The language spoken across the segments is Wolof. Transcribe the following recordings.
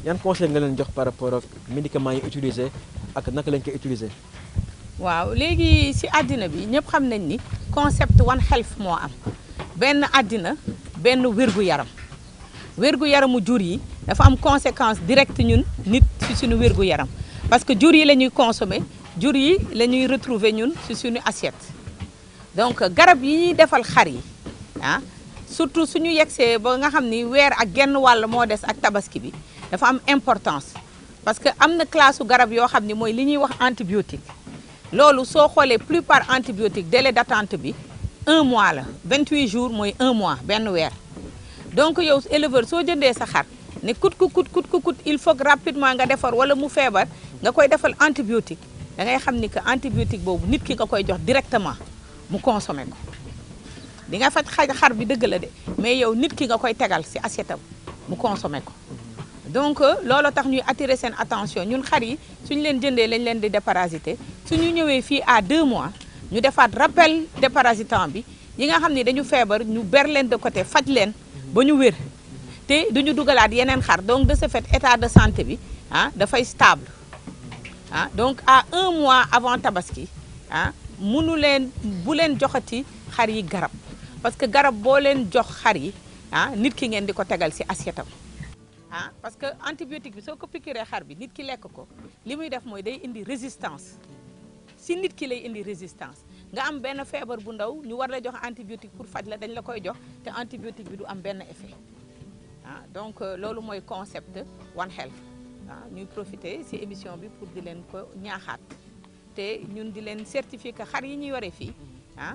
yan conseil nga leen jox par rapport ak médicaments yi utilisé ak naka lañ koy utiliser. waaw léegi ci àddina bi ñëpp xam nañ ni concept One Health moo am benn àddina benn wér-gu-yaram wér-gu-yaramu jur yi dafa am conséquence directe ñun nit ci suñu wér-gu-yaram parce que jur yi la ñuy consommer jur yi la ñuy retrouver ñun ci suñu assiette donc garab yi ñuy defal xar yi ah surtout suñu yegsee ba nga xam ni weer ak genn wàll moo des ak tabaski bi dafa am importance parce que am na classe garab yoo xam ni mooy li ñuy wax antibiotique loolu soo xoolee plupart antibiotique délai d'attente bi 1 mois la 28 jours mooy 1 mois benn weer donc yow éleveur soo jëndee sa xar ne kut il faut que rapidement nga defar wala mu feebar nga koy defal antibiotique da ngay xam ni que antibiotique boobu nit ki nga koy jox directement mu consommer ko di nga faj xar bi dëgg la de mais yow nit ki nga koy tegal ci assiette am mu consommer ko donc loolu tax ñuy attirer seen attention ñun xar yi suñu leen jëndee lañ leen di déparasiter suñu ñëwee fii à 2 mois ñu defaat rappel déparasitant bi yi nga xam ni dañu feebar ñu ber leen de côté faj leen ba ñu wér te duñu dugalaat yeneen xar donc de ce fait état de santé bi ah dafay stable ah donc à 1 mois avant tabaski ah bu leen joxati xar yi garab parce que garab boo leen jox xar yi ah nit ki ngeen di ko tegal ci assiette am ah parce que antibiotique bi soo ko piqûree xar bi nit ki lekk ko li muy def mooy day indi résistance ci nit ki lay indi résistance nga am benn feebar bu ndaw ñu war la jox antibiotique pour faj la dañ la koy jox te antibiotique bi du am benn effet ah donc loolu mooy concept One Health ah ñuy profiter ci émission bi pour di leen ko ñaaxaat te ñun di leen certifier que xar yi ñuy yore fii ah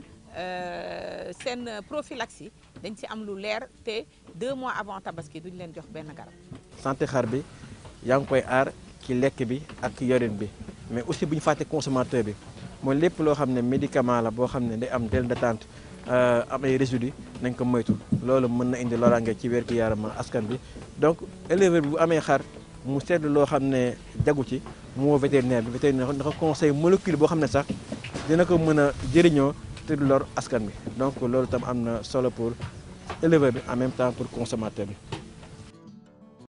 seen prophylaxie dañ ci am lu leer te 2 mois avant tabaski duñ leen jox benn garab. santé xar bi yaa ngi koy aar ci lekk bi ak yorin bi mais aussi bu ñu fàtte consommateur bi mooy lépp loo xam ne médicament la boo xam ne day am délai d'attente am ay résidus nañ ko moytu loolu mën na indi loraange ci wér-gu-yaram askan bi donc éleveur bi bu amee xar mu seetlu loo xam ne jagu ci mu woo vétérinaire bi vétérinaire dafa conseil molécule boo xam ne sax dina ko mën a jëriñoo te du lor askan bi donc loolu tam am na solo pour éleveur bi en même temps pour consommateur bi.